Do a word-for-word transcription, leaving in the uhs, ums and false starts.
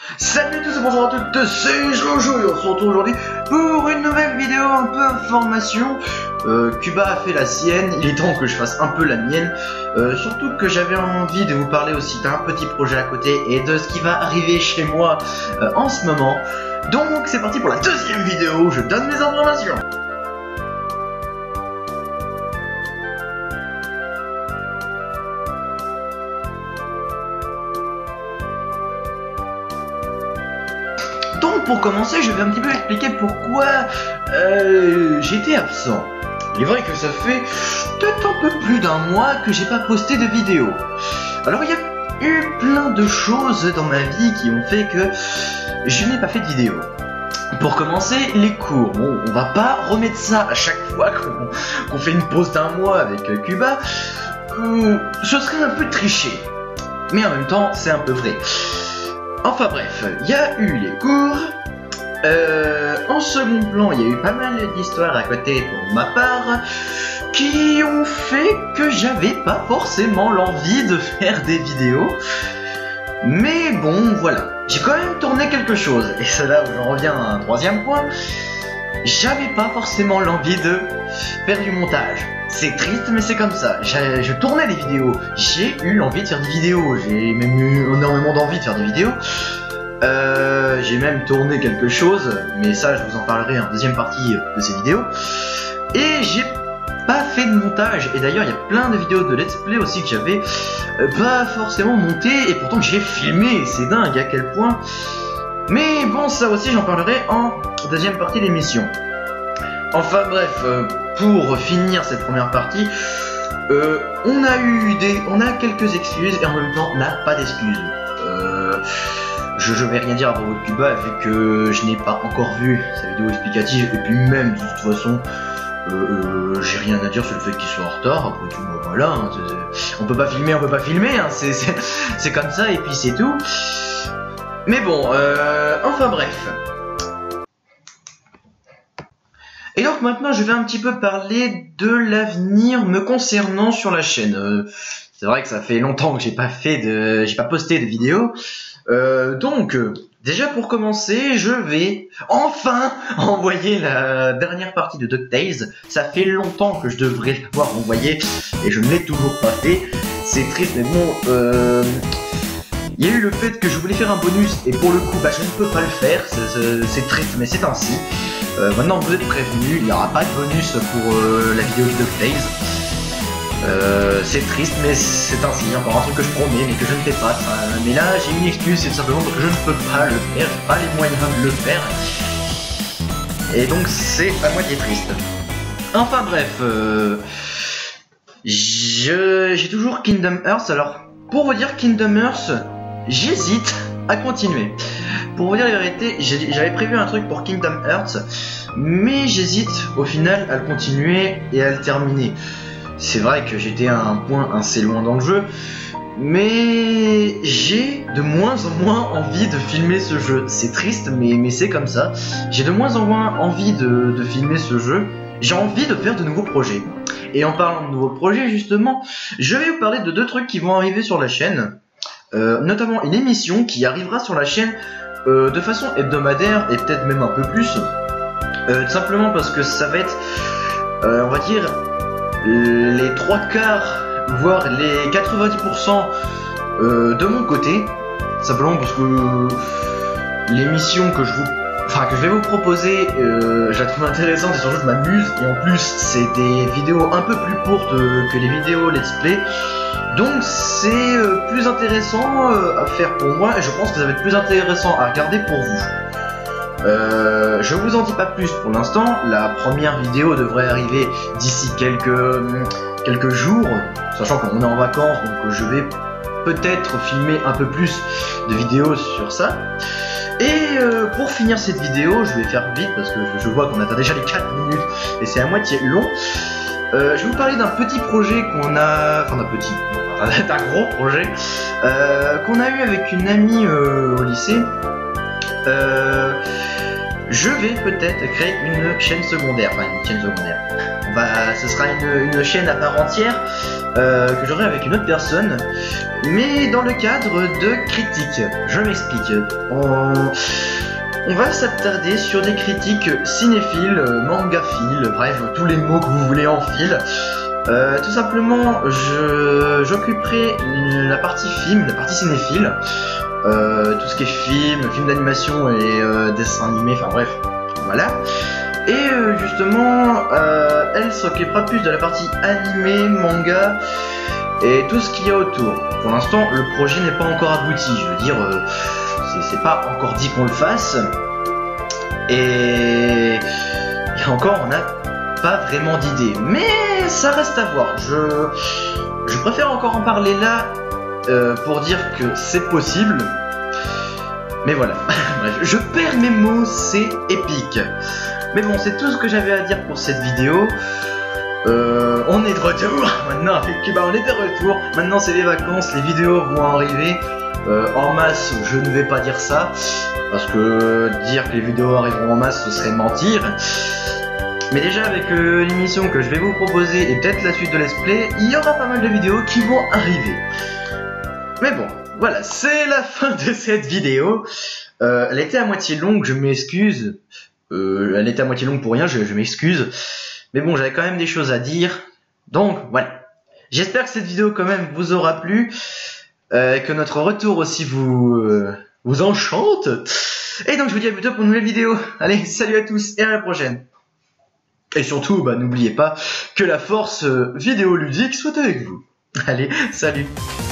Salut à tous et bonjour à toutes, c'est Jojo et on se retrouve aujourd'hui pour une nouvelle vidéo un peu information. euh, Cuba a fait la sienne, il est temps que je fasse un peu la mienne. euh, Surtout que j'avais envie de vous parler aussi d'un petit projet à côté et de ce qui va arriver chez moi euh, en ce moment. Donc c'est parti pour la deuxième vidéo où je donne mes informations. Donc pour commencer, je vais un petit peu expliquer pourquoi euh, j'étais absent. Il est vrai que ça fait peut-être un peu plus d'un mois que j'ai pas posté de vidéo. Alors il y a eu plein de choses dans ma vie qui ont fait que je n'ai pas fait de vidéo. Pour commencer, les cours. Bon, on va pas remettre ça à chaque fois qu'on qu'on fait une pause d'un mois avec euh, Cuba. Euh, ce serait un peu triché. Mais en même temps, c'est un peu vrai. Enfin bref, il y a eu les cours. Euh, en second plan, il y a eu pas mal d'histoires à côté pour ma part qui ont fait que j'avais pas forcément l'envie de faire des vidéos. Mais bon, voilà. J'ai quand même tourné quelque chose. Et c'est là où j'en reviens à un troisième point. J'avais pas forcément l'envie de faire du montage. C'est triste, mais c'est comme ça. Je tournais des vidéos. J'ai eu l'envie de faire des vidéos. J'ai même eu énormément d'envie de faire des vidéos. Euh, j'ai même tourné quelque chose, mais ça, je vous en parlerai en deuxième partie de ces vidéos. Et j'ai pas fait de montage. Et d'ailleurs, il y a plein de vidéos de let's play aussi que j'avais euh, pas forcément montées. Et pourtant, j'ai filmé. C'est dingue à quel point. Mais bon, ça aussi, j'en parlerai en deuxième partie de l'émission. Enfin bref, euh, pour finir cette première partie, euh, on a eu des, on a quelques excuses et en même temps on n'a pas d'excuses. Euh, je, je vais rien dire à propos de Cuba vu que je n'ai pas encore vu sa vidéo explicative et puis même de toute façon, euh, euh, j'ai rien à dire sur le fait qu'il soit en retard. Après tout, bah, voilà, hein, c'est, c'est, on peut pas filmer, on peut pas filmer, hein, c'est, c'est, c'est comme ça et puis c'est tout. Mais bon, euh, enfin bref. Et donc maintenant je vais un petit peu parler de l'avenir me concernant sur la chaîne. Euh, c'est vrai que ça fait longtemps que j'ai pas fait de, j'ai pas posté de vidéo. Euh, donc euh, déjà pour commencer, je vais enfin envoyer la dernière partie de DuckTales. Ça fait longtemps que je devrais l'avoir envoyé et je ne l'ai toujours pas fait. C'est triste mais bon. Euh... Il y a eu le fait que je voulais faire un bonus et pour le coup bah, je ne peux pas le faire, c'est triste mais c'est ainsi. Euh, maintenant vous êtes prévenus, il n'y aura pas de bonus pour euh, la vidéo de DuckTales. Euh, c'est triste mais c'est ainsi, encore un truc que je promets mais que je ne fais pas. Euh, mais là j'ai une excuse, c'est tout simplement que je ne peux pas le faire, j'ai pas les moyens de le faire. Et donc c'est à moitié triste. Enfin bref, euh, j'ai toujours Kingdom Hearts, alors pour vous dire Kingdom Hearts, j'hésite à continuer. Pour vous dire la vérité, j'avais prévu un truc pour Kingdom Hearts, mais j'hésite au final à le continuer et à le terminer. C'est vrai que j'étais à un point assez loin dans le jeu, mais j'ai de moins en moins envie de filmer ce jeu. C'est triste, mais, mais c'est comme ça. J'ai de moins en moins envie de, de filmer ce jeu. J'ai envie de faire de nouveaux projets. Et en parlant de nouveaux projets, justement, je vais vous parler de deux trucs qui vont arriver sur la chaîne. Euh, notamment une émission qui arrivera sur la chaîne euh, de façon hebdomadaire et peut-être même un peu plus. Euh, tout simplement parce que ça va être, euh, on va dire, les trois quarts, voire les quatre-vingt-dix pour cent euh, de mon côté. Simplement parce que l'émission que je vous... Enfin, que je vais vous proposer, euh, je la trouve intéressante et surtout je m'amuse. Et en plus, c'est des vidéos un peu plus courtes euh, que les vidéos let's play. Donc c'est euh, plus intéressant euh, à faire pour moi et je pense que ça va être plus intéressant à regarder pour vous. Euh, je vous en dis pas plus pour l'instant. La première vidéo devrait arriver d'ici quelques, quelques jours, sachant qu'on est en vacances, donc je vais peut-être filmer un peu plus de vidéos sur ça. Et euh, pour finir cette vidéo, je vais faire vite parce que je vois qu'on atteint déjà les quatre minutes et c'est à moitié long. Euh, je vais vous parler d'un petit projet qu'on a... Enfin d'un petit... d'un gros projet euh, qu'on a eu avec une amie euh, au lycée. Euh, je vais peut-être créer une chaîne secondaire. Enfin une chaîne secondaire. On va, ce sera une, une chaîne à part entière. euh, que j'aurai avec une autre personne, mais dans le cadre de critiques. Je m'explique. On... On va s'attarder sur des critiques cinéphiles, mangaphiles, bref, tous les mots que vous voulez en fil. Euh, tout simplement, je j'occuperai la partie film, la partie cinéphile, euh, tout ce qui est film, film d'animation et euh, dessin animé, enfin bref, voilà. Et euh, justement, euh, elle s'occupera plus de la partie animé, manga et tout ce qu'il y a autour. Pour l'instant, le projet n'est pas encore abouti, je veux dire... Euh, c'est pas encore dit qu'on le fasse, et, et encore on n'a pas vraiment d'idée, mais ça reste à voir. Je, je préfère encore en parler là euh, pour dire que c'est possible, mais voilà. Bref, je perds mes mots, c'est épique. Mais bon, c'est tout ce que j'avais à dire pour cette vidéo. Euh, on est de retour maintenant avec Cuba, on est de retour. Maintenant c'est les vacances, les vidéos vont arriver. Euh, en masse, je ne vais pas dire ça, parce que dire que les vidéos arriveront en masse, ce serait mentir. Mais déjà avec euh, l'émission que je vais vous proposer et peut-être la suite de Let's Play, il y aura pas mal de vidéos qui vont arriver. Mais bon, voilà, c'est la fin de cette vidéo. Euh, elle était à moitié longue, je m'excuse. Euh, elle était à moitié longue pour rien, je, je m'excuse. Mais bon, j'avais quand même des choses à dire. Donc voilà. J'espère que cette vidéo quand même vous aura plu. Euh, que notre retour aussi vous, euh, vous enchante. Et donc je vous dis à bientôt pour une nouvelle vidéo. Allez, salut à tous et à la prochaine. Et surtout, bah, n'oubliez pas que la force euh, vidéoludique soit avec vous. Allez, salut.